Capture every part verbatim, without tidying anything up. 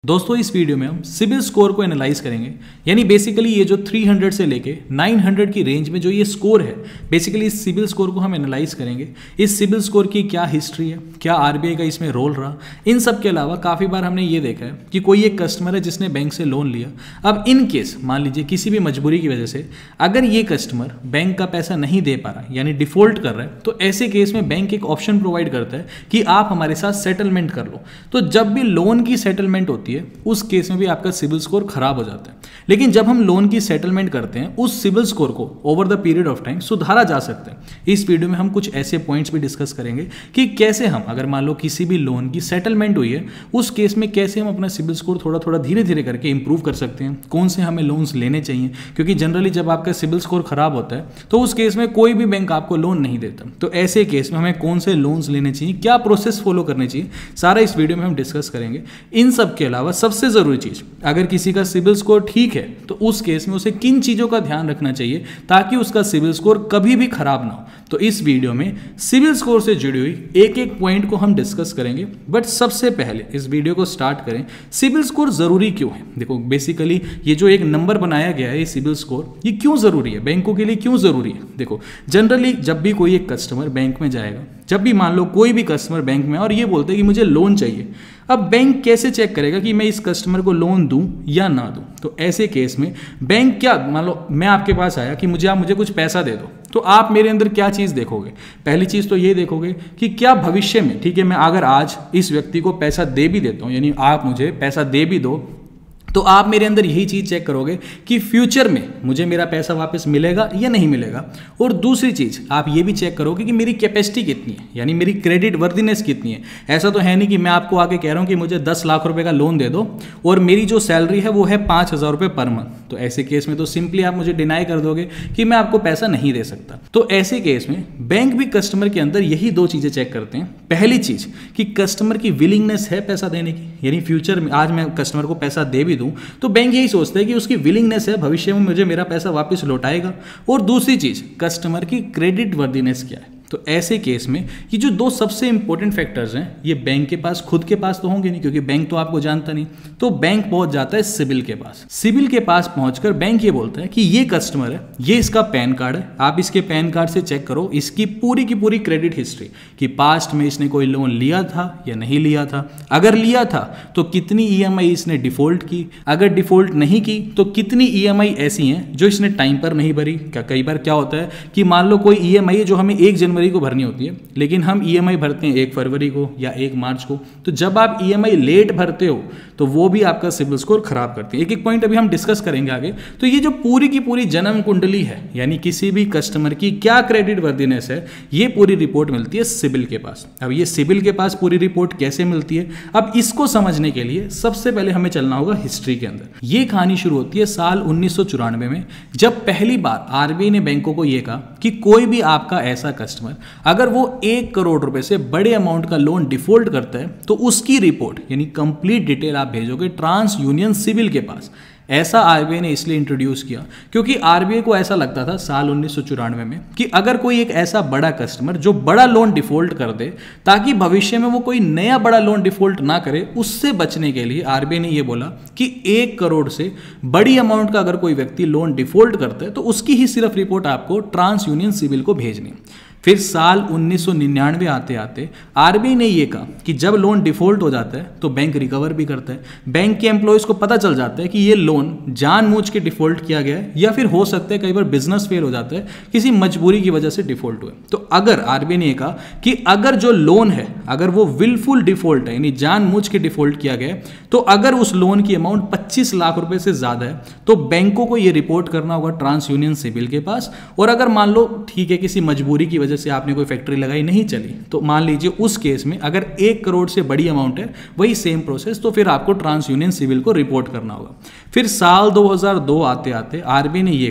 दोस्तों इस वीडियो में हम सिबिल स्कोर को एनालाइज करेंगे। यानी बेसिकली ये जो तीन सौ से लेके नौ सौ की रेंज में जो ये स्कोर है, बेसिकली इस सिबिल स्कोर को हम एनालाइज करेंगे। इस सिबिल स्कोर की क्या हिस्ट्री है, क्या आरबीआई का इसमें रोल रहा, इन सब के अलावा काफ़ी बार हमने ये देखा है कि कोई एक कस्टमर है जिसने बैंक से लोन लिया। अब इन केस मान लीजिए किसी भी मजबूरी की वजह से अगर ये कस्टमर बैंक का पैसा नहीं दे पा रहा यानी डिफॉल्ट कर रहा है, तो ऐसे केस में बैंक एक ऑप्शन प्रोवाइड करता है कि आप हमारे साथ सेटलमेंट कर लो। तो जब भी लोन की सेटलमेंट होती है उस केस में भी आपका सिबिल स्कोर खराब हो जाता है। लेकिन जब हम लोन की सेटलमेंट करते हैं उस सिबिल स्कोर को over the period of time सुधारा जा सकता है। इस वीडियो में हम कुछ ऐसे पॉइंट्स भी डिस्कस करेंगे कि कैसे हम अगर मान लो किसी भी लोन की सेटलमेंट हुई है उस केस में कैसे हम अपना सिबिल स्कोर थोड़ा थोड़ा धीरे धीरे करके इंप्रूव कर सकते हैं, कौन से हमें लोन्स लेने चाहिए। क्योंकि जनरली जब आपका सिबिल स्कोर खराब होता है तो उस केस में कोई भी बैंक आपको लोन नहीं देता। तो ऐसे केस में हमें कौन से लोन्स लेने चाहिए, क्या प्रोसेस फॉलो करने चाहिए, सारा इस वीडियो में हम डिस्कस करेंगे। इन सब के अलावा सबसे जरूरी चीज, अगर किसी का सिबिल स्कोर ठीक है तो उस केस में उसे किन चीजों का ध्यान रखना चाहिए ताकि उसका सिबिल स्कोर कभी भी खराब ना हो। तो इस वीडियो में सिबिल स्कोर से जुड़ी हुई एक एक पॉइंट को हम डिस्कस करेंगे। बट सबसे पहले इस वीडियो को स्टार्ट करें, सिबिल स्कोर जरूरी क्यों है। देखो बेसिकली ये जो एक नंबर बनाया गया है, ये सिबिल स्कोर, ये क्यों जरूरी है, बैंकों के लिए क्यों जरूरी है। देखो जनरली जब भी कोई एक कस्टमर बैंक में जाएगा, जब भी मान लो कोई भी कस्टमर बैंक में और ये बोलते हैं कि मुझे लोन चाहिए, अब बैंक कैसे चेक करेगा कि मैं इस कस्टमर को लोन दूं या ना दूं। तो ऐसे केस में बैंक क्या, मान लो मैं आपके पास आया कि मुझे आप मुझे कुछ पैसा दे दो, तो आप मेरे अंदर क्या चीज़ देखोगे। पहली चीज़ तो ये देखोगे कि क्या भविष्य में, ठीक है, मैं अगर आज इस व्यक्ति को पैसा दे भी देता हूँ, यानी आप मुझे पैसा दे भी दो, तो आप मेरे अंदर यही चीज़ चेक करोगे कि फ्यूचर में मुझे मेरा पैसा वापस मिलेगा या नहीं मिलेगा। और दूसरी चीज़ आप ये भी चेक करोगे कि मेरी कैपेसिटी कितनी है, यानी मेरी क्रेडिट वर्दीनेस कितनी है। ऐसा तो है नहीं कि मैं आपको आके कह रहा हूँ कि मुझे दस लाख रुपए का लोन दे दो और मेरी जो सैलरी है वो है पाँच हज़ार रुपये पर मंथ। तो ऐसे केस में तो सिंपली आप मुझे डिनाई कर दोगे कि मैं आपको पैसा नहीं दे सकता। तो ऐसे केस में बैंक भी कस्टमर के अंदर यही दो चीज़ें चेक करते हैं। पहली चीज़ कि कस्टमर की विलिंगनेस है पैसा देने की, यानी फ्यूचर में आज मैं कस्टमर को पैसा दे भी दूं तो बैंक यही सोचता है कि उसकी विलिंगनेस है, भविष्य में मुझे मेरा पैसा वापस लौटाएगा। और दूसरी चीज कस्टमर की क्रेडिट वर्दीनेस क्या है। तो ऐसे केस में ये जो दो सबसे इंपॉर्टेंट फैक्टर्स हैं ये बैंक के पास, खुद के पास तो होंगे नहीं क्योंकि बैंक तो आपको जानता नहीं, तो बैंक पहुंच जाता है सिबिल के पास। सिबिल के पास पहुंचकर बैंक ये बोलता है कि ये कस्टमर है, ये इसका पैन कार्ड है, आप इसके पैन कार्ड से चेक करो इसकी पूरी की पूरी क्रेडिट हिस्ट्री कि पास्ट में इसने कोई लोन लिया था या नहीं लिया था। अगर लिया था तो कितनी ईएमआई इसने डिफॉल्ट की, अगर डिफॉल्ट नहीं की तो कितनी ईएमआई ऐसी हैं जो इसने टाइम पर नहीं भरी। क्या कई बार क्या होता है कि मान लो कोई ईएमआई है जो हमें एक जनवरी को भरनी होती है लेकिन हम ईएमआई भरते हैं एक फरवरी को या एक मार्च को। तो जब आप ईएमआई लेट भरते हो तो वो भी आपका सिबिल स्कोर खराब करती है। एक एक पॉइंट अभी हम डिस्कस करेंगे आगे। तो ये जो पूरी की पूरी जन्म कुंडली है, यानी किसी भी कस्टमर की क्या क्रेडिट वर्दीनेस है, ये पूरी रिपोर्ट मिलती है सिबिल के पास। अब ये सिबिल के पास पूरी रिपोर्ट कैसे मिलती है, अब इसको समझने के लिए सबसे पहले हमें चलना होगा हिस्ट्री के अंदर। ये कहानी शुरू होती है साल उन्नीस सौ चौरानवे में, जब पहली बार आरबीआई ने बैंकों को यह कहा कि कोई भी आपका ऐसा कस्टमर अगर वो एक करोड़ रुपए से बड़े अमाउंट का लोन डिफॉल्ट करता है तो उसकी रिपोर्ट यानी कंप्लीट डिटेल आप भेजोगे ट्रांस यूनियन सिबिल के पास। ऐसा आरबीआई ने इसलिए इंट्रोड्यूस किया क्योंकि आरबीआई को ऐसा लगता था साल उन्नीस सौ चौरानवे में कि अगर कोई एक ऐसा बड़ा कस्टमर जो बड़ा लोन डिफॉल्ट कर दे ताकि भविष्य में वो कोई नया बड़ा लोन डिफॉल्ट ना करे, उससे बचने के लिए आरबीआई ने ये बोला कि एक करोड़ से बड़ी अमाउंट का अगर कोई व्यक्ति लोन डिफॉल्ट करता है तो उसकी ही सिर्फ रिपोर्ट आपको ट्रांस यूनियन सिबिल को भेजनी। फिर साल उन्नीस सौ निन्यानवे आते आते आरबीआई ने यह कहा कि जब लोन डिफॉल्ट हो जाता है तो बैंक रिकवर भी करता है। बैंक के एम्प्लॉयज़ को पता चल जाता है कि ये लोन जानबूझ के डिफॉल्ट किया गया है या फिर हो सकता है कई बार बिजनेस फेल हो जाता है, किसी मजबूरी की वजह से डिफॉल्ट हुए। तो अगर आरबीआई ने कहा कि अगर जो लोन है अगर वो विलफुल डिफॉल्ट है यानी जानबूझ के डिफॉल्ट किया गया है, तो अगर उस लोन की अमाउंट पच्चीस लाख रुपए से ज्यादा है तो बैंकों को ये रिपोर्ट करना होगा ट्रांस यूनियन सिबिल के पास। और अगर मान लो ठीक है किसी मजबूरी की वजह से आपने कोई फैक्ट्री लगाई नहीं चली, तो मान लीजिए उस केस में अगर एक करोड़ से बड़ी अमाउंट है वही सेम प्रोसेस, तो फिर आपको ट्रांस यूनियन सिबिल को रिपोर्ट करना होगा। फिर साल दो हज़ार दो आते आते आरबीआई ने यह कहा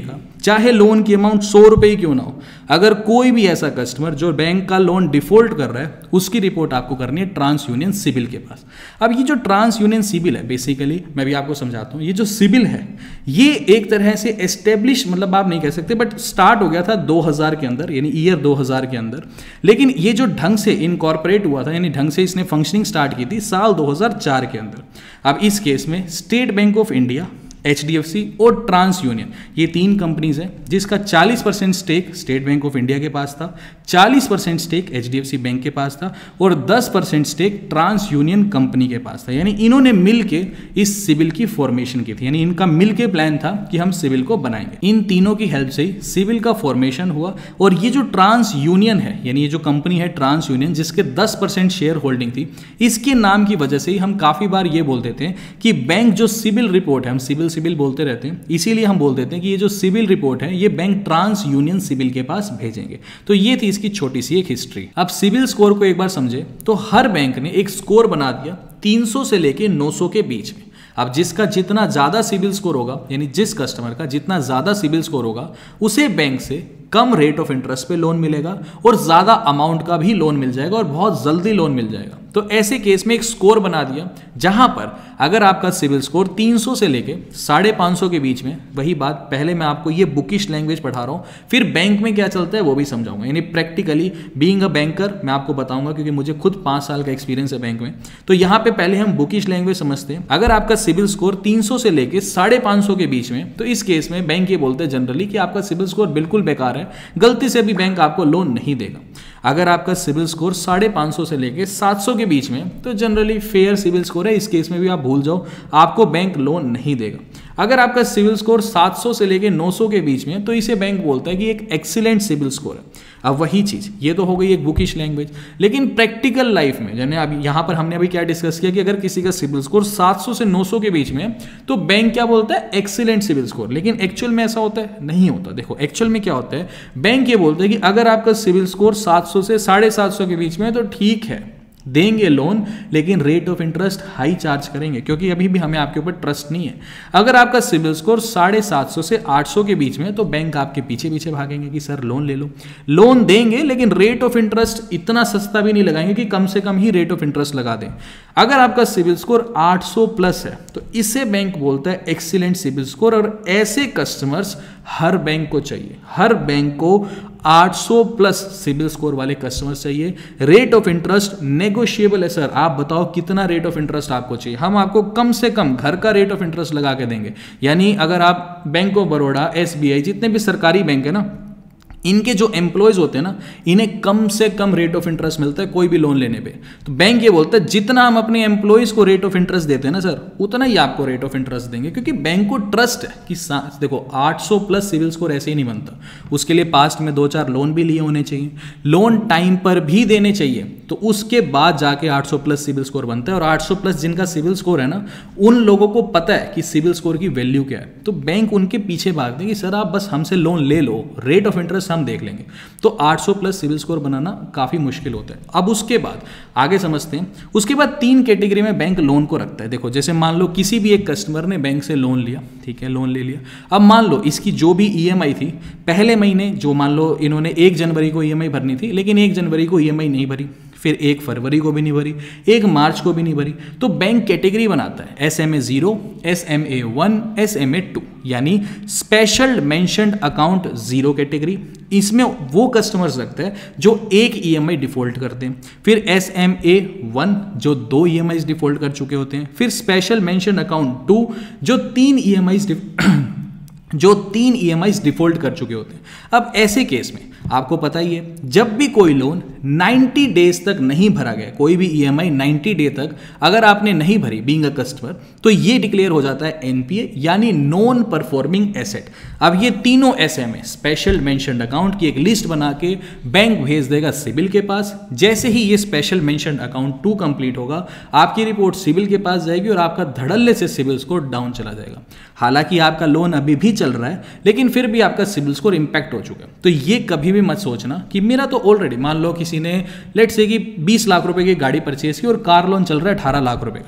चाहे लोन की अमाउंट सौ रुपए ही क्यों ना हो। अगर कोई भी ऐसा कस्टमर जो बैंक का लोन डिफॉल्ट कर रहा है, उसकी रिपोर्ट आपको करनी है ट्रांस यूनियन सिबिल के पास। अब ये जो ट्रांस यूनियन सिबिल है, बेसिकली मैं भी आपको समझाता हूँ, ये जो सिबिल है ये एक तरह से एस्टेब्लिश, मतलब आप नहीं कह सकते, बट स्टार्ट हो गया था दो हज़ार के अंदर, यानी ईयर दो हज़ार के अंदर। लेकिन ये जो ढंग से इनकॉर्पोरेट हुआ था, यानी ढंग से इसने फंक्शनिंग स्टार्ट की थी साल दो हज़ार चार के अंदर। अब इस केस में state bank of India, H D F C और ट्रांस यूनियन, ये तीन कंपनीज हैं जिसका चालीस percent stake state bank of India के पास था, चालीस percent stake H D F C bank के पास था और दस percent stake TransUnion company के पास था। यानी इन्होंने मिलके इस सिबिल की फॉर्मेशन की थी, यानी इनका मिलके प्लान था कि हम सिबिल को बनाएंगे। इन तीनों की हेल्प से ही सिबिल का फॉर्मेशन हुआ। और ये जो ट्रांस यूनियन है, यानी ये जो कंपनी है ट्रांस यूनियन, जिसके दस परसेंट शेयर होल्डिंग थी, इसके नाम की वजह से ही हम काफी बार ये बोल देते हैं कि बैंक जो सिबिल रिपोर्ट है, हम सिबिल सिबिल बोलते रहते हैं, इसीलिए हम बोल देते हैं कि ये जो सिबिल रिपोर्ट है ये बैंक ट्रांस यूनियन सिबिल के पास भेजेंगे। तो ये थी इसकी छोटी सी एक हिस्ट्री। अब सिबिल स्कोर को एक बार समझे तो हर बैंक ने एक स्कोर बना दिया तीन सौ से लेके नौ सौ के बीच में। अब जिसका जितना ज्यादा सिबिल स्कोर होगा, यानी जिस कस्टमर का जितना ज्यादा सिबिल स्कोर होगा, उसे बैंक से कम रेट ऑफ इंटरेस्ट पे लोन मिलेगा और ज्यादा अमाउंट का भी लोन मिल जाएगा और बहुत जल्दी लोन मिल जाएगा। तो ऐसे केस में एक स्कोर बना दिया जहां पर अगर आपका सिबिल स्कोर तीन सौ से लेके साढ़े पाँच सौ के बीच में, वही बात पहले मैं आपको ये बुकिश लैंग्वेज पढ़ा रहा हूँ, फिर बैंक में क्या चलता है वो भी समझाऊंगा, यानी प्रैक्टिकली बीइंग अ बैंकर मैं आपको बताऊंगा, क्योंकि मुझे खुद पाँच साल का एक्सपीरियंस है बैंक में। तो यहाँ पे पहले हम बुकिश लैंग्वेज समझते हैं। अगर आपका सिबिल स्कोर तीन सौ से लेके साढ़े पाँच सौ के बीच में, तो इस केस में बैंक ये बोलते हैं जनरली कि आपका सिबिल स्कोर बिल्कुल बेकार है, गलती से भी बैंक आपको लोन नहीं देगा। अगर आपका सिबिल स्कोर साढ़े पाँच सौ से लेके सात सौ के बीच में, तो जनरली फेयर सिबिल स्कोर है, इस केस में भी आप भूल जाओ, आपको बैंक लोन नहीं देगा। अगर आपका सिबिल स्कोर सात सौ से लेके नौ सौ के बीच में, तो इसे बैंक बोलता है कि एक एक्सीलेंट सिबिल स्कोर है। अब वही चीज, ये तो हो गई एक बुकिश लैंग्वेज, लेकिन प्रैक्टिकल लाइफ में, जैसे अभी यहाँ पर हमने अभी क्या डिस्कस किया कि अगर किसी का सिबिल स्कोर सात सौ से नौ सौ के बीच में, तो बैंक क्या बोलता है, एक्सीलेंट सिबिल स्कोर। लेकिन एक्चुअल में ऐसा होता है, नहीं होता। देखो एक्चुअल में क्या होता है, बैंक ये बोलता है कि अगर आपका सिबिल स्कोर सात सौ से साढ़े सात सौ के बीच में है, तो ठीक है, देंगे लोन, लेकिन rate of interest high charge करेंगे, क्योंकि अभी भी हमें आपके ऊपर ट्रस्ट नहीं है। अगर आपका सिबिल स्कोर साढ़े सात सौ से आठ सौ के बीच में, तो बैंक आपके पीछे पीछे भागेंगे कि सर लोन ले लो, लोन देंगे, लेकिन रेट ऑफ इंटरेस्ट इतना सस्ता भी नहीं लगाएंगे कि कम से कम ही रेट ऑफ इंटरेस्ट लगा दें। अगर आपका सिबिल स्कोर आठ सौ प्लस है, तो इसे बैंक बोलता है एक्सीलेंट सिबिल स्कोर, और ऐसे कस्टमर्स हर बैंक को चाहिए। हर बैंक को आठ सौ प्लस सिबिल स्कोर वाले कस्टमर चाहिए। रेट ऑफ इंटरेस्ट नेगोशिएबल है सर, आप बताओ कितना रेट ऑफ इंटरेस्ट आपको चाहिए, हम आपको कम से कम घर का रेट ऑफ इंटरेस्ट लगा के देंगे। यानी अगर आप bank of Baroda, S B I, जितने भी सरकारी बैंक है ना, इनके जो एम्प्लॉयज होते हैं ना, इन्हें कम से कम रेट ऑफ इंटरेस्ट मिलता है कोई भी लोन लेने पे। तो बैंक ये बोलता है जितना हम अपने एम्प्लॉयज को रेट ऑफ इंटरेस्ट देते हैं ना सर, उतना ही आपको रेट ऑफ इंटरेस्ट देंगे, क्योंकि बैंक को ट्रस्ट है कि देखो आठ सौ प्लस सिविल स्कोर ऐसे ही नहीं बनता, उसके लिए पास्ट में दो चार लोन भी लिए होने चाहिए, लोन टाइम पर भी देने चाहिए, तो उसके बाद जाके आठ सौ प्लस सिविल स्कोर बनता है। और आठ सौ प्लस जिनका सिविल स्कोर है ना, उन लोगों को पता है कि सिविल स्कोर की वैल्यू क्या है, तो बैंक उनके पीछे भागते हैं कि सर आप बस हमसे लोन ले लो, रेट ऑफ इंटरेस्ट हम देख लेंगे। तो आठ सौ प्लस सिविल स्कोर बनाना काफी मुश्किल होता है। अब उसके बाद आगे समझते हैं, उसके बाद तीन कैटेगरी में बैंक लोन को रखता है। देखो जैसे मान लो किसी भी एक कस्टमर ने बैंक से लोन लिया, ठीक है, लोन ले लिया। अब मान लो इसकी जो भी ईएमआई थी पहले महीने, जो मान लो इन्होंने एक जनवरी को ईएमआई भरनी थी, लेकिन एक जनवरी को ईएमआई नहीं भरी, फिर एक फरवरी को भी नहीं भरी, एक मार्च को भी नहीं भरी, तो बैंक कैटेगरी बनाता है S M A zero, S M A one, S M A two, यानी special mentioned account zero category. इसमें वो कस्टमर्स रखते हैं जो एक ईएमआई डिफॉल्ट करते हैं, फिर एस एम ए वन जो दो ईएमआई डिफॉल्ट कर चुके होते हैं, फिर स्पेशल मेंशन्ड अकाउंट टू जो तीन ईएमआई जो तीन ईएमआई डिफॉल्ट कर चुके होते हैं। अब ऐसे केस में आपको पता ही है, जब भी कोई लोन नब्बे डेज तक नहीं भरा गया, कोई भी ईएमआई नब्बे डे तक अगर आपने नहीं भरी बीइंग अ कस्टमर, तो ये डिक्लेयर हो जाता है एनपीए, यानी नॉन परफॉर्मिंग एसेट। अब ये तीनों एसएमए, स्पेशल मेंशन्ड अकाउंट की एक लिस्ट बना के बैंक भेज देगा सिबिल के पास। जैसे ही ये special mentioned account two complete होगा, आपकी रिपोर्ट सिबिल के पास जाएगी और आपका धड़ल्ले से सिबिल स्कोर डाउन चला जाएगा। हालांकि आपका लोन अभी भी चल रहा है, लेकिन फिर भी आपका सिबिल स्कोर इंपैक्ट हो चुका है। तो ये कभी भी मत सोचना कि मेरा तो ऑलरेडी, मान लो किसी ने लेट से कि बीस लाख रुपए की गाड़ी परचेज की और कार लोन चल रहा है अठारह लाख रुपए का,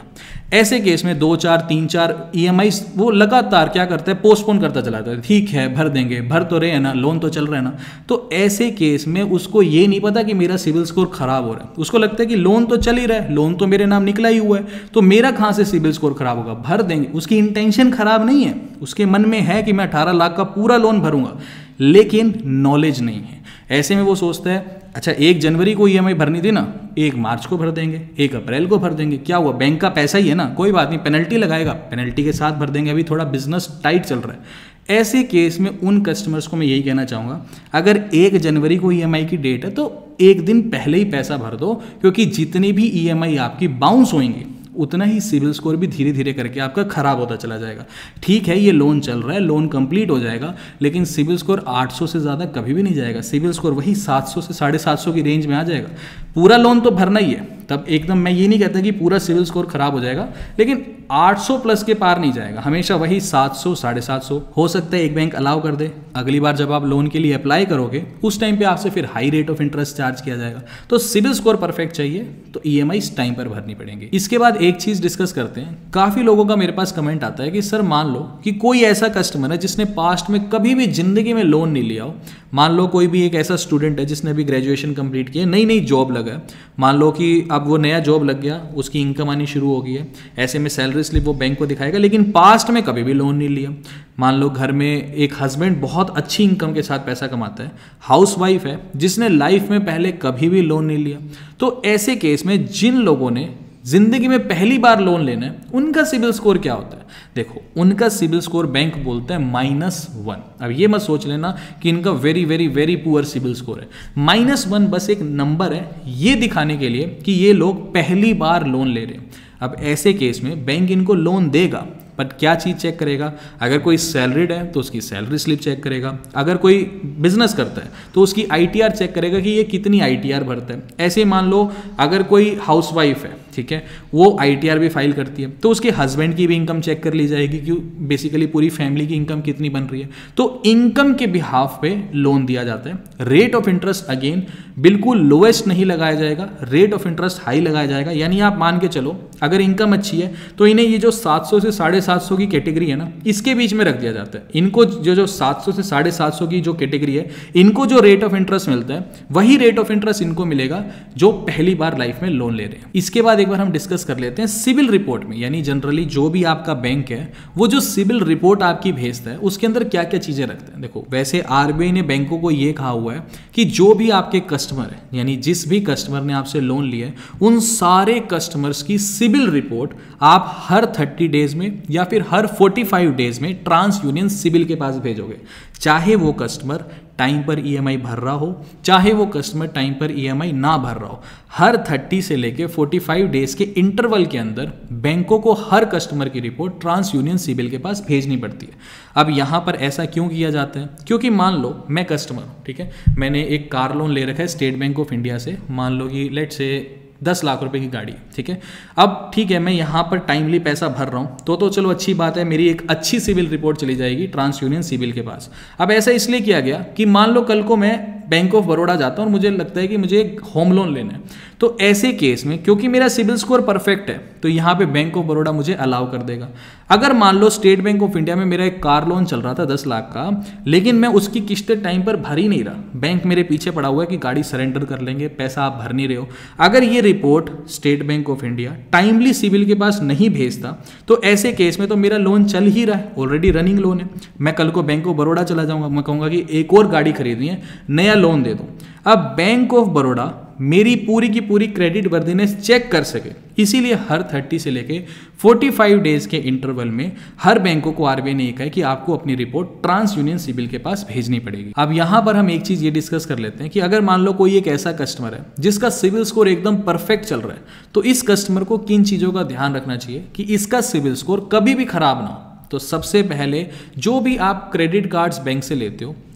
ऐसे केस में दो चार तीन चार ईएमआई वो लगातार क्या करता है, पोस्टपोन करता चला जाता है। ठीक है भर देंगे, भर तो रहे हैं ना, लोन तो चल रहा है ना। तो ऐसे केस में उसको ये नहीं पता कि मेरा सिविल स्कोर खराब हो रहा है, उसको लगता है कि लोन तो चल ही रहा है, लोन तो मेरे नाम निकला ही हुआ है, तो मेरा कहाँ से सिविल स्कोर खराब होगा, भर देंगे। उसकी इंटेंशन खराब नहीं है, उसके मन में है कि मैं अठारह लाख का पूरा लोन भरूंगा, लेकिन नॉलेज नहीं है। ऐसे में वो सोचता है अच्छा एक जनवरी को ईएमआई भरनी थी ना, एक मार्च को भर देंगे, एक अप्रैल को भर देंगे, क्या हुआ, बैंक का पैसा ही है ना, कोई बात नहीं, पेनल्टी लगाएगा, पेनल्टी के साथ भर देंगे, अभी थोड़ा बिजनेस टाइट चल रहा है। ऐसे केस में उन कस्टमर्स को मैं यही कहना चाहूँगा, अगर एक जनवरी को ईएमआई की डेट है तो एक दिन पहले ही पैसा भर दो, क्योंकि जितनी भी ईएमआई आपकी बाउंस होंगी उतना ही सिविल स्कोर भी धीरे धीरे करके आपका खराब होता चला जाएगा। ठीक है ये लोन चल रहा है, लोन कंप्लीट हो जाएगा, लेकिन सिविल स्कोर आठ सौ से ज़्यादा कभी भी नहीं जाएगा, सिविल स्कोर वही सात सौ से साढ़े सात सौ की रेंज में आ जाएगा। पूरा लोन तो भरना ही है, तब एकदम मैं ये नहीं कहता कि पूरा सिविल स्कोर खराब हो जाएगा, लेकिन आठ सौ प्लस के पार नहीं जाएगा, हमेशा वही सात सौ साढ़े सात सौ। हो सकता है एक बैंक अलाउ कर दे, अगली बार जब आप लोन के लिए अप्लाई करोगे उस टाइम पे आपसे फिर high rate of interest charge किया जाएगा। तो सिविल स्कोर परफेक्ट चाहिए तो ईएमआई टाइम पर भरनी पड़ेंगी। इसके बाद एक चीज डिस्कस करते हैं, काफी लोगों का मेरे पास कमेंट आता है कि सर मान लो कि कोई ऐसा कस्टमर है जिसने पास्ट में कभी भी जिंदगी में लोन नहीं लिया हो, मान लो कोई भी एक ऐसा स्टूडेंट है जिसने अभी ग्रेजुएशन कंप्लीट किया, नई नई जॉब लगा है, मान लो कि अब वो नया जॉब लग गया, उसकी इनकम आनी शुरू हो गई है, ऐसे में सैलरी स्लिप वो बैंक को दिखाएगा, लेकिन पास्ट में कभी भी लोन नहीं लिया। मान लो घर में एक हस्बैंड बहुत अच्छी इनकम के साथ पैसा कमाता है, हाउसवाइफ है जिसने लाइफ में पहले कभी भी लोन नहीं लिया। तो ऐसे केस में जिन लोगों ने जिंदगी में पहली बार लोन लेना है उनका सिबिल स्कोर क्या होता है, देखो उनका सिबिल स्कोर बैंक बोलता है माइनस वन। अब ये मत सोच लेना कि इनका very very very poor CIBIL score है, माइनस वन बस एक नंबर है ये दिखाने के लिए कि ये लोग पहली बार लोन ले रहे हैं। अब ऐसे केस में बैंक इनको लोन देगा, बट क्या चीज़ चेक करेगा, अगर कोई सैलरीड है तो उसकी सैलरी स्लिप चेक करेगा, अगर कोई बिजनेस करता है तो उसकी आईटीआर चेक करेगा कि ये कितनी आईटीआर भरता है। ऐसे मान लो अगर कोई हाउसवाइफ है, ठीक है, वो आईटीआर भी फाइल करती है तो उसके हस्बैंड की भी इनकम चेक कर ली जाएगी कि बेसिकली पूरी फैमिली की इनकम कितनी बन रही है। तो इनकम के बिहाफ पे लोन दिया जाता है। रेट ऑफ इंटरेस्ट अगेन बिल्कुल लोएस्ट नहीं लगाया जाएगा, रेट ऑफ इंटरेस्ट हाई लगाया जाएगा। यानी आप मान के चलो अगर इनकम अच्छी है तो इन्हें ये जो सात सौ से साढ़े सात सौ की कैटेगरी है ना, इसके बीच में रख दिया जाता है। इनको जो जो सात सौ से साढ़े सात सौ की जो कैटेगरी है, इनको जो रेट ऑफ इंटरेस्ट मिलता है वही रेट ऑफ इंटरेस्ट इनको मिलेगा जो पहली बार लाइफ में लोन ले रहे हैं। इसके बाद एक बार हम डिस्कस कर लेते हैं सिबिल रिपोर्ट में, यानी जनरली जो भी आपका बैंक है वो जो सिबिल रिपोर्ट आपकी भेजता है उसके अंदर क्या क्या चीजें रखते हैं। देखो वैसे आरबीआई ने बैंकों को ये कहा हुआ है कि जो भी आपके कस्टमर है, यानी जिस भी कस्टमर ने आपसे लोन लिया है, उन सारे कस्टमर्स की सिबिल रिपोर्ट आप हर थर्टी डेज में या फिर हर फोर्टी फाइव डेज में ट्रांस यूनियन सिबिल के पास भेजोगे। चाहे वो कस्टमर टाइम पर ईएमआई भर रहा हो, चाहे वो कस्टमर टाइम पर ईएमआई ना भर रहा हो, हर थर्टी से लेके फोर्टी फाइव डेज के इंटरवल के अंदर बैंकों को हर कस्टमर की रिपोर्ट ट्रांस यूनियन सिबिल के पास भेजनी पड़ती है। अब यहाँ पर ऐसा क्यों किया जाता है, क्योंकि मान लो मैं कस्टमर हूँ, ठीक है, मैंने एक कार लोन ले रखा है स्टेट बैंक ऑफ इंडिया से, मान लो कि लेट से दस लाख रुपए की गाड़ी, ठीक है। अब ठीक है मैं यहाँ पर टाइमली पैसा भर रहा हूँ तो तो चलो अच्छी बात है, मेरी एक अच्छी सिबिल रिपोर्ट चली जाएगी ट्रांस यूनियन सिबिल के पास। अब ऐसा इसलिए किया गया कि मान लो कल को मैं बैंक ऑफ बड़ौदा जाता हूँ और मुझे लगता है कि मुझे एक होम लोन लेना है, तो ऐसे केस में क्योंकि मेरा सिबिल स्कोर परफेक्ट है तो यहाँ पे बैंक ऑफ बड़ौदा मुझे अलाउ कर देगा। अगर मान लो स्टेट बैंक ऑफ इंडिया में मेरा एक कार लोन चल रहा था दस लाख का, लेकिन मैं उसकी किस्तें टाइम पर भर ही नहीं रहा, बैंक मेरे पीछे पड़ा हुआ है कि गाड़ी सरेंडर कर लेंगे, पैसा आप भर नहीं रहे हो, अगर ये report state bank of India timely CIBIL के पास नहीं भेजता तो ऐसे केस में तो मेरा लोन चल ही रहा है, ऑलरेडी रनिंग लोन है। मैं कल को बैंक ऑफ बड़ौदा चला जाऊंगा, मैं कहूंगा कि एक और गाड़ी खरीदनी है, नया लोन दे दो। अब बैंक ऑफ बड़ौदा मेरी पूरी की पूरी क्रेडिट वर्दीनेस चेक कर सके, इसीलिए हर थर्टी से लेके फोर्टी फाइव डेज के इंटरवल में हर बैंकों को आरबीआई ने कहा है कि आपको अपनी रिपोर्ट ट्रांस यूनियन सिबिल के पास भेजनी पड़ेगी। अब यहां पर हम एक चीज ये डिस्कस कर लेते हैं कि अगर मान लो कोई एक ऐसा कस्टमर है जिसका सिबिल स्कोर एकदम परफेक्ट चल रहा है, तो इस कस्टमर को किन चीजों का ध्यान रखना चाहिए कि इसका सिबिल स्कोर कभी भी खराब ना हो। तो सबसे पहले जो भी आप क्रेडिट कार्ड्स बैंक से लेते हो तो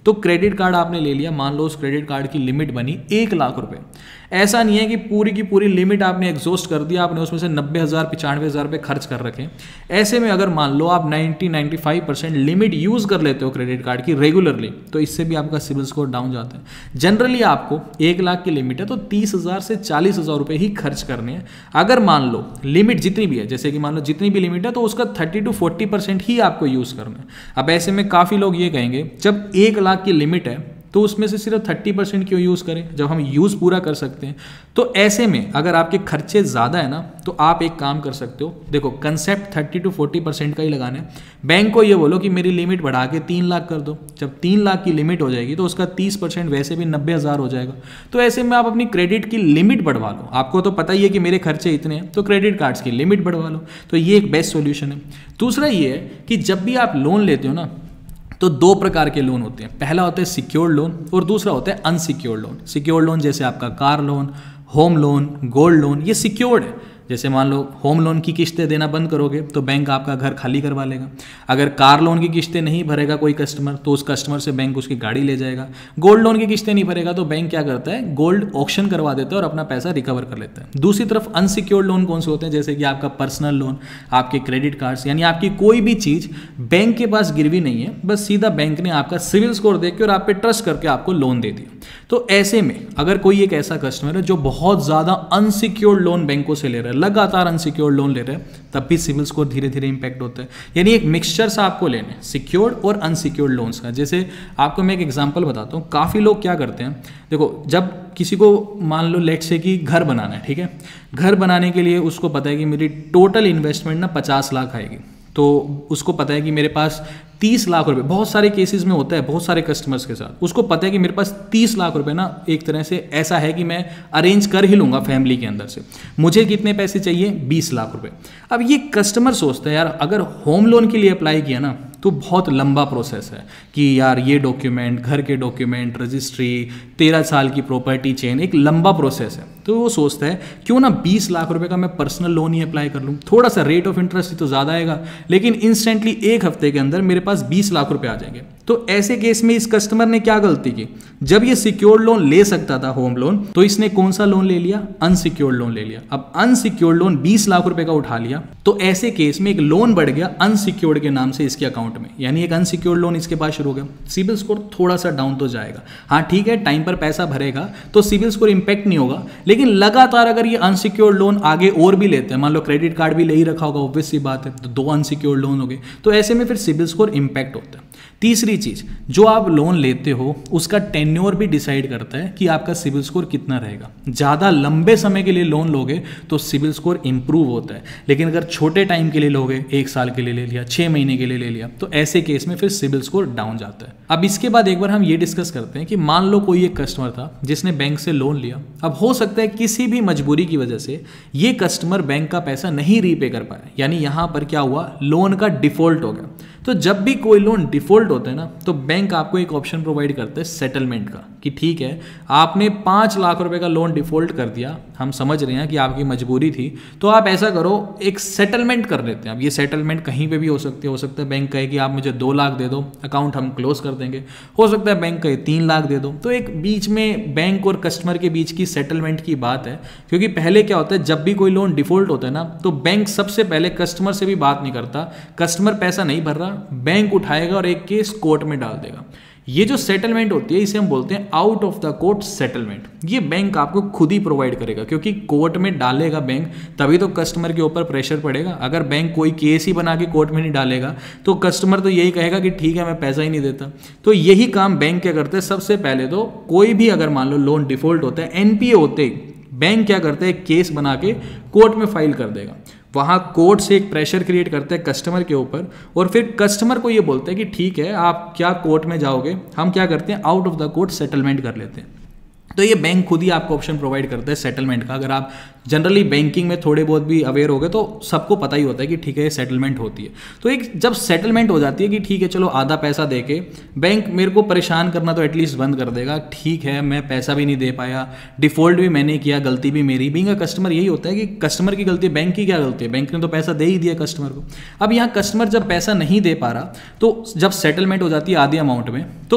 तो क्रेडिट कार्ड आपने ले लिया, मान लो उस क्रेडिट कार्ड की लिमिट बनी एक लाख रुपए। ऐसा नहीं है कि पूरी की पूरी लिमिट आपने एग्जॉस्ट कर दिया, आपने उसमें से नब्बे हज़ार पचानवे हज़ार रुपये खर्च कर रखे। ऐसे में अगर मान लो आप नब्बे पचानवे परसेंट लिमिट यूज़ कर लेते हो क्रेडिट कार्ड की रेगुलरली, तो इससे भी आपका सिबिल स्कोर डाउन जाता है। जनरली आपको एक लाख की लिमिट है तो तीस हज़ार से चालीस हज़ार रुपये ही खर्च करने हैं। अगर मान लो लिमिट जितनी भी है, जैसे कि मान लो जितनी भी लिमिट है तो उसका थर्टी टू फोर्टी परसेंट ही आपको यूज़ करना है। अब ऐसे में काफ़ी लोग ये कहेंगे जब एक लाख की लिमिट है तो उसमें से सिर्फ थर्टी परसेंट क्यों यूज़ करें जब हम यूज़ पूरा कर सकते हैं। तो ऐसे में अगर आपके खर्चे ज़्यादा है ना तो आप एक काम कर सकते हो, देखो concept thirty to forty percent का ही लगाना है। बैंक को ये बोलो कि मेरी लिमिट बढ़ा के तीन लाख कर दो। जब तीन लाख की लिमिट हो जाएगी तो उसका तीस परसेंट वैसे भी नब्बे हज़ार हो जाएगा। तो ऐसे में आप अपनी क्रेडिट की लिमिट बढ़वा लो। आपको तो पता ही है कि मेरे खर्चे इतने हैं, तो क्रेडिट कार्ड्स की लिमिट बढ़वा लो। तो ये एक बेस्ट सोल्यूशन है। दूसरा ये है कि जब भी आप लोन लेते हो ना तो दो प्रकार के लोन होते हैं। पहला होता है सिक्योर्ड लोन और दूसरा होता है अनसिक्योर्ड लोन। सिक्योर्ड लोन जैसे आपका car loan, home loan, gold loan, ये सिक्योर्ड है। जैसे मान लो होम लोन की किस्तें देना बंद करोगे तो बैंक आपका घर खाली करवा लेगा। अगर कार लोन की किस्तें नहीं भरेगा कोई कस्टमर तो उस कस्टमर से बैंक उसकी गाड़ी ले जाएगा। गोल्ड लोन की किस्तें नहीं भरेगा तो बैंक क्या करता है, गोल्ड ऑक्शन करवा देता है और अपना पैसा रिकवर कर लेता है। दूसरी तरफ अनसिक्योर्ड लोन कौन से होते हैं, जैसे कि आपका पर्सनल लोन, आपके क्रेडिट कार्ड्स, यानी आपकी कोई भी चीज़ बैंक के पास गिरवी नहीं है, बस सीधा बैंक ने आपका सिविल स्कोर देख के और आप पे ट्रस्ट करके आपको लोन दे दिया। तो ऐसे में अगर कोई एक ऐसा कस्टमर है जो बहुत ज़्यादा अनसिक्योर्ड लोन बैंकों से ले रहा है, लगातार अनसिक्योर्ड लोन ले रहे हैं, तब भी सिविल स्कोर धीरे धीरे इंपैक्ट होता है। यानी एक मिक्सचर सा आपको लेना है सिक्योर्ड और अनसिक्योर्ड लोन्स का। जैसे आपको मैं एक एग्जांपल बताता हूँ। काफ़ी लोग क्या करते हैं, देखो जब किसी को मान लो लेट से कि घर बनाना है, ठीक है, घर बनाने के लिए उसको पता है कि मेरी टोटल इन्वेस्टमेंट ना पचास लाख आएगी, तो उसको पता है कि मेरे पास तीस लाख रुपए, बहुत सारे केसेस में होता है बहुत सारे कस्टमर्स के साथ, उसको पता है कि मेरे पास तीस लाख रुपए ना एक तरह से ऐसा है कि मैं अरेंज कर ही लूँगा फैमिली के अंदर से। मुझे कितने पैसे चाहिए, बीस लाख रुपए। अब ये कस्टमर सोचता है यार अगर होम लोन के लिए अप्लाई किया ना तो बहुत लंबा प्रोसेस है कि यार ये डॉक्यूमेंट, घर के डॉक्यूमेंट, रजिस्ट्री, तेरह साल की प्रॉपर्टी चेन, एक लंबा प्रोसेस है। तो वो सोचता है क्यों ना बीस लाख रुपए का मैं पर्सनल लोन ही अप्लाई कर लूँ, थोड़ा सा रेट ऑफ इंटरेस्ट ही तो ज़्यादा आएगा, लेकिन इंस्टेंटली एक हफ्ते के अंदर मेरे पास बीस लाख रुपए आ जाएंगे। तो ऐसे केस में इस कस्टमर ने क्या गलती की, जब ये सिक्योर्ड लोन ले सकता था होम लोन, तो इसने कौन सा लोन ले लिया, अनसिक्योर्ड लोन ले लिया। अब अनसिक्योर्ड लोन बीस लाख रुपए का उठा लिया, तो ऐसे केस में एक लोन बढ़ गया अनसिक्योर्ड के नाम से इसके अकाउंट में, यानी एक अनसिक्योर्ड लोन इसके पास शुरू हो गया। सिबिल स्कोर थोड़ा सा डाउन तो जाएगा, हाँ ठीक है, टाइम पर पैसा भरेगा तो सिबिल स्कोर इंपैक्ट नहीं होगा, लेकिन लगातार अगर ये अनसिक्योर्ड लोन आगे और भी लेते हैं, मान लो क्रेडिट कार्ड भी ले ही रखा होगा, ऑब्वियस सी बात है, तो दो अनसिक्योर्ड लोन हो गए, तो ऐसे में फिर सिबिल स्कोर इंपैक्ट होता है। तीसरी चीज, जो आप लोन लेते हो उसका टेन्योर भी डिसाइड करता है कि आपका सिबिल स्कोर कितना रहेगा। ज़्यादा लंबे समय के लिए लोन लोगे तो सिबिल स्कोर इंप्रूव होता है, लेकिन अगर छोटे टाइम के लिए लोगे, एक साल के लिए ले लिया, छः महीने के लिए ले लिया, तो ऐसे केस में फिर सिबिल स्कोर डाउन जाता है। अब इसके बाद एक बार हम ये डिस्कस करते हैं कि मान लो कोई एक कस्टमर था जिसने बैंक से लोन लिया। अब हो सकता है किसी भी मजबूरी की वजह से ये कस्टमर बैंक का पैसा नहीं रीपे कर पाया, यानी यहाँ पर क्या हुआ, लोन का डिफॉल्ट हो गया। तो जब भी कोई लोन डिफॉल्ट होता है ना, तो बैंक आपको एक ऑप्शन प्रोवाइड करता है सेटलमेंट का, कि ठीक है आपने पाँच लाख रुपए का लोन डिफॉल्ट कर दिया, हम समझ रहे हैं कि आपकी मजबूरी थी, तो आप ऐसा करो एक सेटलमेंट कर लेते हैं। अब ये सेटलमेंट कहीं पे भी हो सकती है, हो सकता है बैंक कहे कि आप मुझे दो लाख दे दो, अकाउंट हम क्लोज कर देंगे, हो सकता है बैंक कहे तीन लाख दे दो। तो एक बीच में बैंक और कस्टमर के बीच की सेटलमेंट की बात है, क्योंकि पहले क्या होता है, जब भी कोई लोन डिफॉल्ट होता है ना, तो बैंक सबसे पहले कस्टमर से भी बात नहीं करता, कस्टमर पैसा नहीं भर रहा, बैंक उठाएगा और एक केस कोर्ट में डाल देगा। ये जो सेटलमेंट होती है इसे हम बोलते हैं out of the court settlement. ये बैंक आपको खुद ही प्रोवाइड करेगा, क्योंकि कोर्ट में डालेगा बैंक तभी तो कस्टमर के ऊपर प्रेशर पड़ेगा। अगर बैंक कोई केस ही बना के कोर्ट में नहीं डालेगा तो कस्टमर तो यही कहेगा कि ठीक है मैं पैसा ही नहीं देता। तो यही काम बैंक क्या करते हैं, सबसे पहले तो कोई भी अगर मान लो लोन डिफॉल्ट होता है, एनपीए होते ही बैंक क्या करते हैं, केस बना के कोर्ट में फाइल कर देगा। वहाँ कोर्ट से एक प्रेशर क्रिएट करते हैं कस्टमर के ऊपर, और फिर कस्टमर को ये बोलते हैं कि ठीक है आप क्या कोर्ट में जाओगे, हम क्या करते हैं out of the court settlement कर लेते हैं। तो ये बैंक खुद ही आपको ऑप्शन प्रोवाइड करता है सेटलमेंट का। अगर आप जनरली बैंकिंग में थोड़े बहुत भी अवेयर हो गए तो सबको पता ही होता है कि ठीक है ये सेटलमेंट होती है। तो एक जब सेटलमेंट हो जाती है कि ठीक है चलो आधा पैसा दे के बैंक मेरे को परेशान करना तो एटलीस्ट बंद कर देगा, ठीक है मैं पैसा भी नहीं दे पाया, डिफॉल्ट भी मैंने किया, गलती भी मेरी, बीइंग अ कस्टमर यही होता है कि कस्टमर की गलती, बैंक की क्या गलती है, बैंक ने तो पैसा दे ही दिया कस्टमर को। अब यहाँ कस्टमर जब पैसा नहीं दे पा रहा तो जब सेटलमेंट हो जाती है आधी अमाउंट में, तो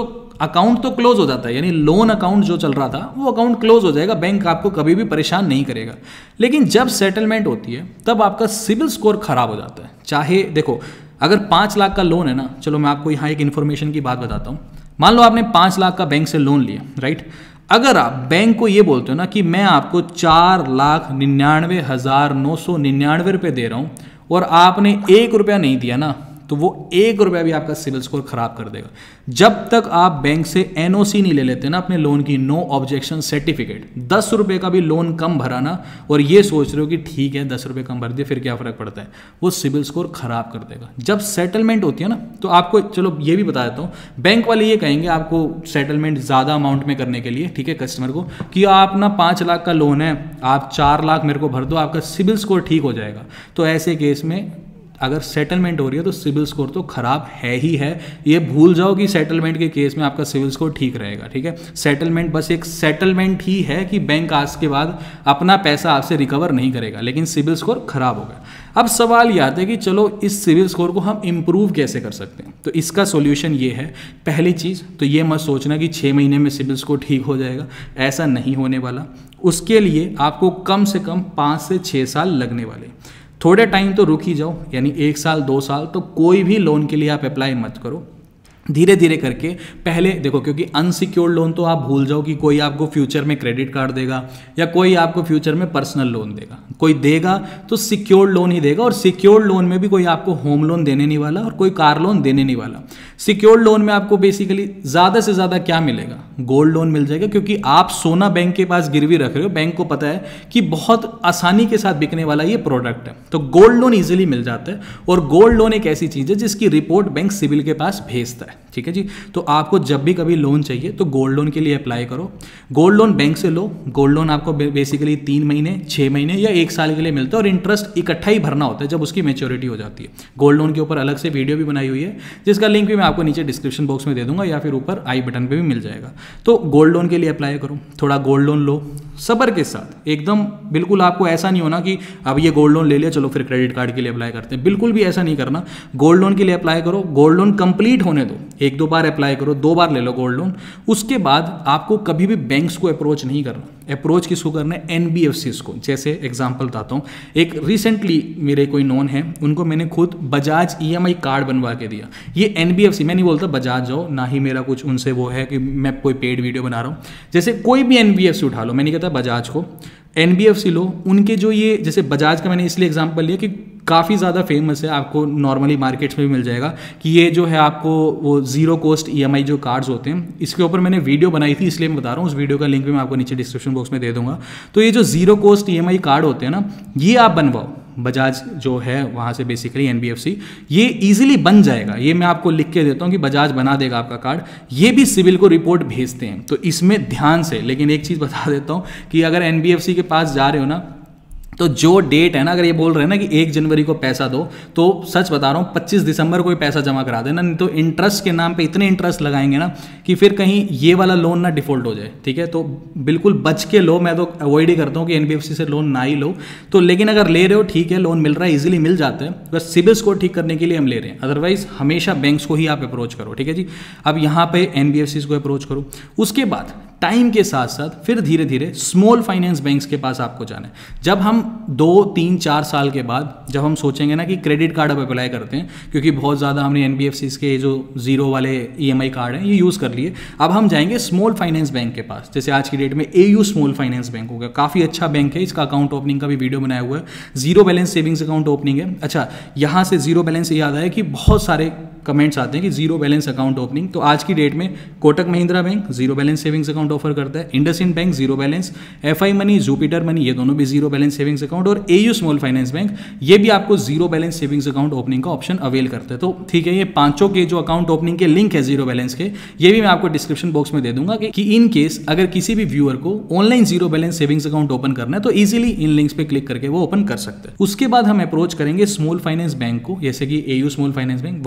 अकाउंट तो क्लोज हो जाता है, यानी लोन अकाउंट जो चल रहा था वो अकाउंट क्लोज हो जाएगा, बैंक आपको कभी भी परेशान नहीं करेगा। लेकिन जब सेटलमेंट होती है तब आपका सिबिल स्कोर खराब हो जाता है। चाहे देखो, अगर पाँच लाख का लोन है ना, चलो मैं आपको यहाँ एक इन्फॉर्मेशन की बात बताता हूँ। मान लो आपने पाँच लाख का बैंक से लोन लिया, राइट। अगर आप बैंक को ये बोलते हो ना कि मैं आपको चार लाख निन्यानवे हज़ार नौ सौ निन्यानवे रुपये दे रहा हूँ और आपने एक रुपया नहीं दिया ना, तो वो एक रुपया भी आपका सिबिल स्कोर खराब कर देगा। जब तक आप बैंक से एनओसी नहीं ले लेते ना अपने लोन की, नो ऑब्जेक्शन सर्टिफिकेट, दस रुपये का भी लोन कम भरा ना और ये सोच रहे हो कि ठीक है दस रुपये कम भर दिए फिर क्या फ़र्क पड़ता है, वो सिबिल स्कोर खराब कर देगा। जब सेटलमेंट होती है ना, तो आपको चलो ये भी बता देता हूँ, बैंक वाले ये कहेंगे आपको सेटलमेंट ज़्यादा अमाउंट में करने के लिए, ठीक है, कस्टमर को, कि आप ना पाँच लाख का लोन है, आप चार लाख मेरे को भर दो, आपका सिबिल स्कोर ठीक हो जाएगा। तो ऐसे केस में अगर सेटलमेंट हो रही है तो सिबिल स्कोर तो खराब है ही है। ये भूल जाओ कि सेटलमेंट के केस में आपका सिबिल स्कोर ठीक रहेगा, ठीक है। सेटलमेंट बस एक सेटलमेंट ही है कि बैंक आज के बाद अपना पैसा आपसे रिकवर नहीं करेगा, लेकिन सिबिल स्कोर खराब हो गया। अब सवाल ये आता है कि चलो इस सिबिल स्कोर को हम इम्प्रूव कैसे कर सकते हैं। तो इसका सॉल्यूशन ये है, पहली चीज़ तो ये मत सोचना कि छः महीने में सिबिल स्कोर ठीक हो जाएगा, ऐसा नहीं होने वाला। उसके लिए आपको कम से कम पाँच से छः साल लगने वाले। थोड़े टाइम तो रुक ही जाओ, यानी एक साल दो साल तो कोई भी लोन के लिए आप अप्लाई मत करो। धीरे धीरे करके पहले देखो, क्योंकि अनसिक्योर्ड लोन तो आप भूल जाओ कि कोई आपको फ्यूचर में क्रेडिट कार्ड देगा या कोई आपको फ्यूचर में पर्सनल लोन देगा। कोई देगा तो सिक्योर्ड लोन ही देगा, और सिक्योर्ड लोन में भी कोई आपको होम लोन देने नहीं वाला और कोई कार लोन देने नहीं वाला। सिक्योर्ड लोन में आपको बेसिकली ज़्यादा से ज़्यादा क्या मिलेगा, गोल्ड लोन मिल जाएगा, क्योंकि आप सोना बैंक के पास गिरवी रख रहे हो। बैंक को पता है कि बहुत आसानी के साथ बिकने वाला ये प्रोडक्ट है, तो गोल्ड लोन ईजिली मिल जाता है। और गोल्ड लोन एक ऐसी चीज़ है जिसकी रिपोर्ट बैंक सिविल के पास भेजता है, ठीक है जी। तो आपको जब भी कभी लोन चाहिए तो गोल्ड लोन के लिए अप्लाई करो। गोल्ड लोन बैंक से लो। गोल्ड लोन आपको बेसिकली तीन महीने छः महीने या एक साल के लिए मिलता है, और इंटरेस्ट इकट्ठा ही भरना होता है जब उसकी मेच्योरिटी हो जाती है। गोल्ड लोन के ऊपर अलग से वीडियो भी बनाई हुई है, जिसका लिंक भी मैं आपको नीचे डिस्क्रिप्शन बॉक्स में दे दूंगा या फिर ऊपर आई बटन पे भी मिल जाएगा। तो गोल्ड लोन के लिए अप्लाई करो, थोड़ा गोल्ड लोन लो सब्र के साथ, एकदम बिल्कुल आपको ऐसा नहीं होना कि अब ये गोल्ड लोन ले लिया चलो फिर क्रेडिट कार्ड के लिए अप्लाई करते हैं, बिल्कुल भी ऐसा नहीं करना। गोल्ड लोन के लिए अप्लाई करो, गोल्ड लोन कंप्लीट होने दो, एक दो बार अप्लाई करो, दो बार ले लो गोल्ड लोन। उसके बाद आपको कभी भी बैंक्स को अप्रोच नहीं करना। अप्रोच किसको करना है, एनबीएफसीज को। जैसे एग्जांपल बताता हूँ, एक रिसेंटली मेरे कोई नोन है, उनको मैंने खुद बजाज ईएमआई कार्ड बनवा के दिया। ये एनबीएफसी, मैं नहीं बोलता बजाज जाओ, ना ही मेरा कुछ उनसे वो है कि मैं कोई पेड वीडियो बना रहा हूँ। जैसे कोई भी एनबीएफसी उठा लो, मैं नहीं कहता बजाज को, एनबीएफसी लो, उनके जो ये जैसे बजाज का मैंने इसलिए एग्जांपल लिया कि काफ़ी ज़्यादा फेमस है, आपको नॉर्मली मार्केट्स में भी मिल जाएगा कि ये जो है आपको वो जीरो कॉस्ट ईएमआई जो कार्ड्स होते हैं, इसके ऊपर मैंने वीडियो बनाई थी इसलिए मैं बता रहा हूँ। उस वीडियो का लिंक भी मैं आपको नीचे डिस्क्रिप्शन बॉक्स में दे दूंगा। तो ये जो जीरो कॉस्ट ईएमआई कार्ड होते हैं ना, ये आप बनवाओ। बजाज जो है वहाँ से बेसिकली एनबीएफसी, ये इजीली बन जाएगा। ये मैं आपको लिख के देता हूँ कि बजाज बना देगा आपका कार्ड। ये भी सिविल को रिपोर्ट भेजते हैं, तो इसमें ध्यान से। लेकिन एक चीज़ बता देता हूँ कि अगर एनबीएफसी के पास जा रहे हो ना, तो जो डेट है ना, अगर ये बोल रहे हैं ना कि एक जनवरी को पैसा दो, तो सच बता रहा हूँ पच्चीस दिसंबर को ही पैसा जमा करा देना, नहीं तो इंटरेस्ट के नाम पे इतने इंटरेस्ट लगाएंगे ना कि फिर कहीं ये वाला लोन ना डिफॉल्ट हो जाए, ठीक है। तो बिल्कुल बच के लो, मैं तो अवॉइड ही करता हूँ कि एनबीएफसी से लोन ना ही लो। तो लेकिन अगर ले रहे हो ठीक है, लोन मिल रहा है, ईजिली मिल जाता है, बस सिबिल स्कोर ठीक करने के लिए हम ले रहे हैं। अदरवाइज हमेशा बैंक्स को ही आप अप्रोच करो, ठीक है जी। अब यहाँ पे एनबीएफसी को अप्रोच करो। उसके बाद टाइम के साथ साथ फिर धीरे धीरे स्मॉल फाइनेंस बैंक्स के पास आपको जाना है। जब हम दो तीन चार साल के बाद जब हम सोचेंगे ना कि क्रेडिट कार्ड अब अप्लाई करते हैं, क्योंकि बहुत ज़्यादा हमने एनबीएफसी के जो जीरो वाले ईएमआई कार्ड हैं ये यूज़ कर लिए, अब हम जाएंगे स्मॉल फाइनेंस बैंक के पास। जैसे आज की डेट में एयू स्मॉल फाइनेंस बैंक हो गया, काफ़ी अच्छा बैंक है, इसका अकाउंट ओपनिंग का भी वीडियो बनाया हुआ है। Zero balance savings account opening है। अच्छा, यहाँ से जीरो बैलेंस याद आया कि बहुत सारे कमेंट्स आते हैं कि जीरो बैलेंस अकाउंट ओपनिंग, तो आज की डेट में Kotak Mahindra bank zero balance savings account offer करता है, IndusInd bank zero balance, FI money, Jupiter money, ये दोनों भी जीरो बैलेंस सेविंग्स अकाउंट, और एयू स्मॉल फाइनेंस बैंक ये भी आपको zero balance savings account opening का ऑप्शन अवेल करता है। तो ठीक है, ये पांचों के जो अकाउंट ओपनिंग के लिंक है जीरो बैलेंस के, ये भी मैं आपको डिस्क्रिप्शन बॉक्स में दे दूंगा कि, कि इन केस अगर किसी भी व्यूअर को online zero balance savings account open करना है तो इजीली इन लिंक्स पे क्लिक करके वो ओपन कर सकते हैं। उसके बाद हम अप्रोच करेंगे स्मॉल फाइनेंस बैंक को, जैसे कि एयू स्मॉल फाइनेंस बैंक, वहां पर हम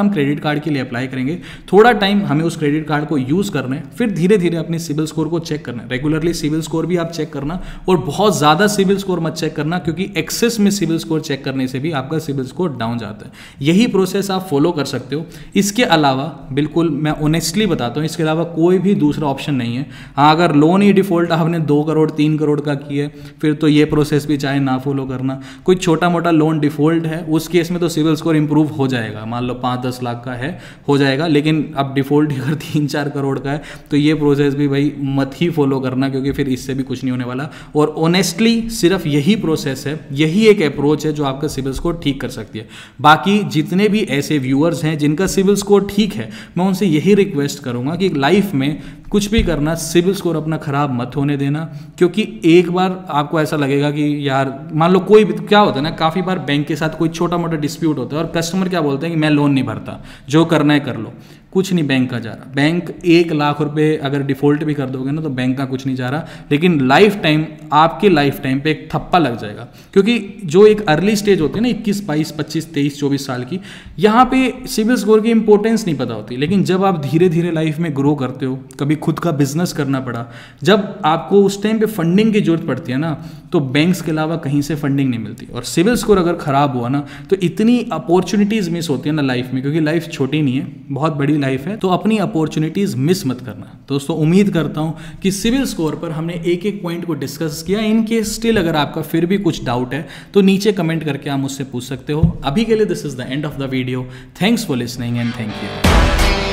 हम क्रेडिट कार्ड के लिए अप्लाई करेंगे, थोड़ा टाइम हमें उस क्रेडिट कार्ड को यूज़ करना है, फिर धीरे धीरे अपनी सिबिल स्कोर को चेक करना है। रेगुलरली सिबिल स्कोर भी आप चेक करना, और बहुत ज़्यादा सिबिल स्कोर मत चेक करना, क्योंकि एक्सेस में सिबिल स्कोर चेक करने से भी आपका सिबिल स्कोर डाउन जाता है। यही प्रोसेस आप फॉलो कर सकते हो। इसके अलावा बिल्कुल मैं ऑनेस्टली बताता हूँ, इसके अलावा कोई भी दूसरा ऑप्शन नहीं है। हाँ, अगर लोन ही डिफॉल्ट आपने दो करोड़ तीन करोड़ का किया फिर तो ये प्रोसेस भी चाहे ना फॉलो करना। कोई छोटा मोटा लोन डिफॉल्ट है उस केस में तो सिबिल स्कोर इंप्रूव हो जाएगा, मान लो पाँच दस लाख का है हो जाएगा, लेकिन अब डिफॉल्ट अगर तीन चार करोड़ का है तो ये प्रोसेस भी भाई मत ही फॉलो करना, क्योंकि फिर इससे भी कुछ नहीं होने वाला। और ऑनेस्टली सिर्फ यही प्रोसेस है, यही एक अप्रोच है जो आपका सिबिल स्कोर ठीक कर सकती है। बाकी जितने भी ऐसे व्यूअर्स हैं जिनका सिबिल स्कोर ठीक है, मैं उनसे यही रिक्वेस्ट करूंगा कि लाइफ में कुछ भी करना सिबिल स्कोर अपना खराब मत होने देना, क्योंकि एक बार आपको ऐसा लगेगा कि यार मान लो कोई क्या होता है ना, काफ़ी बार बैंक के साथ कोई छोटा मोटा डिस्प्यूट होता है और कस्टमर क्या बोलते हैं कि मैं लोन नहीं भरता, जो करना है कर लो। कुछ नहीं बैंक का जा रहा, बैंक एक लाख रुपए अगर डिफॉल्ट भी कर दोगे ना तो बैंक का कुछ नहीं जा रहा, लेकिन लाइफ टाइम आपके लाइफ टाइम पे एक थप्पा लग जाएगा। क्योंकि जो एक अर्ली स्टेज होती है ना इक्कीस बाईस पच्चीस तेईस चौबीस साल की, यहाँ पे सिबिल स्कोर की इंपॉर्टेंस नहीं पता होती, लेकिन जब आप धीरे धीरे लाइफ में ग्रो करते हो, कभी खुद का बिजनेस करना पड़ा, जब आपको उस टाइम पे फंडिंग की जरूरत पड़ती है ना, तो बैंक्स के अलावा कहीं से फंडिंग नहीं मिलती। और सिबिल स्कोर अगर खराब हुआ ना तो इतनी अपॉर्चुनिटीज मिस होती है ना लाइफ में, क्योंकि लाइफ छोटी नहीं है, बहुत बड़ी लाइफ है, तो अपनी अपॉर्चुनिटीज मिस मत करना। दोस्तों उम्मीद करता हूं कि सिबिल स्कोर पर हमने एक एक पॉइंट को डिस्कस किया। इन केस स्टिल अगर आपका फिर भी कुछ डाउट है तो नीचे कमेंट करके आप मुझसे पूछ सकते हो। अभी के लिए this is the end of the video. Thanks for listening and thank you.